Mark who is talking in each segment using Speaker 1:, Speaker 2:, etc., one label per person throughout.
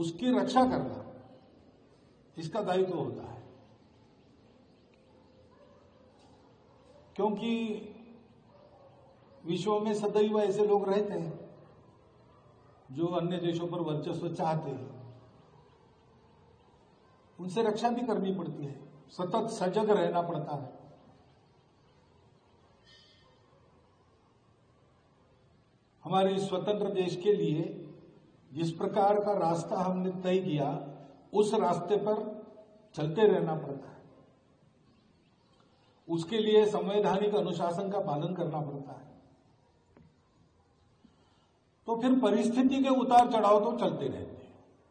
Speaker 1: उसकी रक्षा करना इसका दायित्व होता है, क्योंकि विश्व में सदैव ऐसे लोग रहते हैं जो अन्य देशों पर वर्चस्व चाहते हैं। उनसे रक्षा भी करनी पड़ती है, सतत सजग रहना पड़ता है। हमारे स्वतंत्र देश के लिए जिस प्रकार का रास्ता हमने तय किया, उस रास्ते पर चलते रहना पड़ता है। उसके लिए संवैधानिक अनुशासन का पालन करना पड़ता है। तो फिर परिस्थिति के उतार चढ़ाव तो चलते रहते हैं।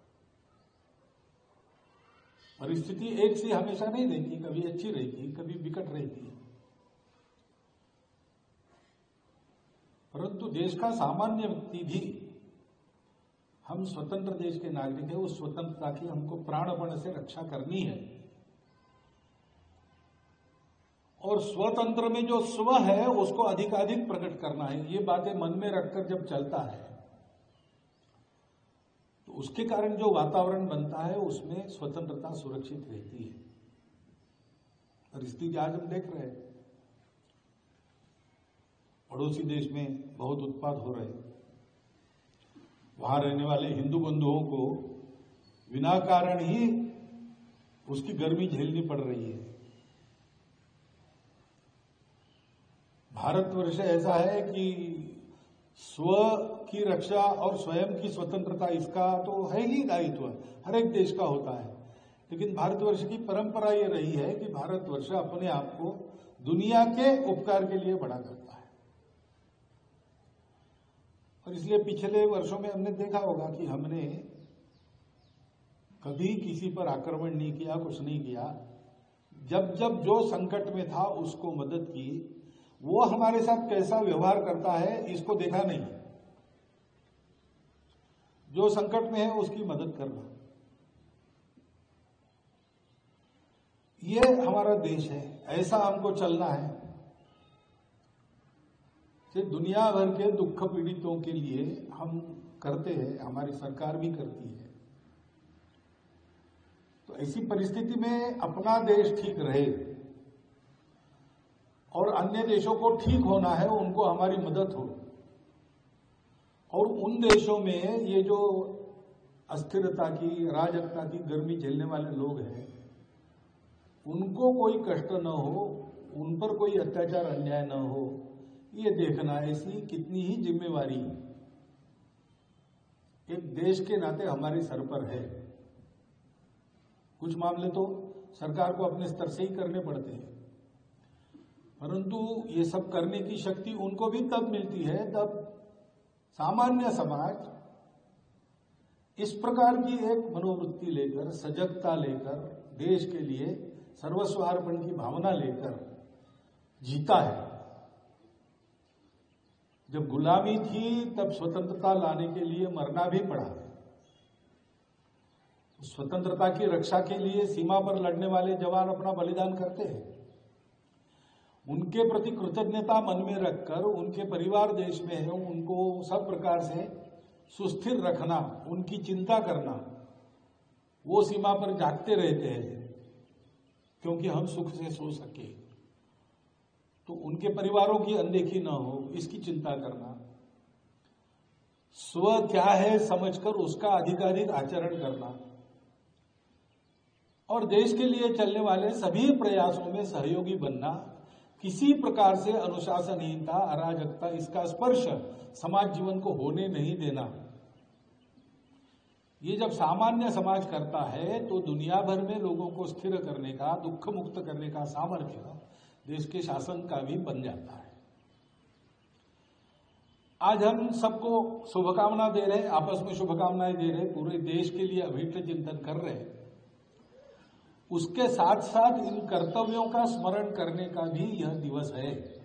Speaker 1: परिस्थिति एक सी हमेशा नहीं रहती, कभी अच्छी रहती, कभी विकट रहती है। परंतु देश का सामान्य व्यक्ति भी, हम स्वतंत्र देश के नागरिक हैं, उस स्वतंत्रता की हमको प्राणपण से रक्षा करनी है। और स्वतंत्र में जो स्व है उसको अधिकाधिक प्रकट करना है। ये बातें मन में रखकर जब चलता है तो उसके कारण जो वातावरण बनता है उसमें स्वतंत्रता सुरक्षित रहती है। परिस्थिति आज हम देख रहे हैं, पड़ोसी देश में बहुत उत्पात हो रहे हैं। वहां रहने वाले हिंदू बंधुओं को बिना कारण ही उसकी गर्मी झेलनी पड़ रही है। भारतवर्ष ऐसा है कि स्व की रक्षा और स्वयं की स्वतंत्रता इसका तो है ही दायित्व, हर एक देश का होता है। लेकिन भारतवर्ष की परंपरा ये रही है कि भारतवर्ष अपने आप को दुनिया के उपकार के लिए बड़ा करता है। और इसलिए पिछले वर्षों में हमने देखा होगा कि हमने कभी किसी पर आक्रमण नहीं किया, कुछ नहीं किया। जब जब जो संकट में था उसको मदद की। वो हमारे साथ कैसा व्यवहार करता है इसको देखा नहीं। जो संकट में है उसकी मदद करना, ये हमारा देश है, ऐसा हमको चलना है। सिर्फ दुनिया भर के दुख पीड़ितों के लिए हम करते हैं, हमारी सरकार भी करती है। तो ऐसी परिस्थिति में अपना देश ठीक रहे और अन्य देशों को ठीक होना है, उनको हमारी मदद हो। और उन देशों में ये जो अस्थिरता की, अराजकता की गर्मी झेलने वाले लोग हैं, उनको कोई कष्ट न हो, उन पर कोई अत्याचार अन्याय न हो, ये देखना ऐसी कितनी ही जिम्मेवारी एक देश के नाते हमारे सर पर है। कुछ मामले तो सरकार को अपने स्तर से ही करने पड़ते हैं, परंतु ये सब करने की शक्ति उनको भी तब मिलती है जब सामान्य समाज इस प्रकार की एक मनोवृत्ति लेकर, सजगता लेकर, देश के लिए सर्वस्वार्पण की भावना लेकर जीता है। जब गुलामी थी तब स्वतंत्रता लाने के लिए मरना भी पड़ा। स्वतंत्रता की रक्षा के लिए सीमा पर लड़ने वाले जवान अपना बलिदान करते हैं। उनके प्रति कृतज्ञता मन में रखकर उनके परिवार देश में है, उनको सब प्रकार से सुस्थिर रखना, उनकी चिंता करना, वो सीमा पर जागते रहते हैं क्योंकि हम सुख से सो सके, तो उनके परिवारों की अनदेखी न हो, इसकी चिंता करना। स्व क्या है समझकर उसका अधिकाधिक आचरण करना और देश के लिए चलने वाले सभी प्रयासों में सहयोगी बनना। किसी प्रकार से अनुशासनहीनता, अराजकता, इसका स्पर्श समाज जीवन को होने नहीं देना। ये जब सामान्य समाज करता है तो दुनिया भर में लोगों को स्थिर करने का, दुख मुक्त करने का सामर्थ्य देश के शासन का भी बन जाता है। आज हम सबको शुभकामना दे रहे हैं, आपस में शुभकामनाएं दे रहे हैं, पूरे देश के लिए अभीष्ट चिंतन कर रहे हैं। उसके साथ साथ इन कर्तव्यों का स्मरण करने का भी यह दिवस है।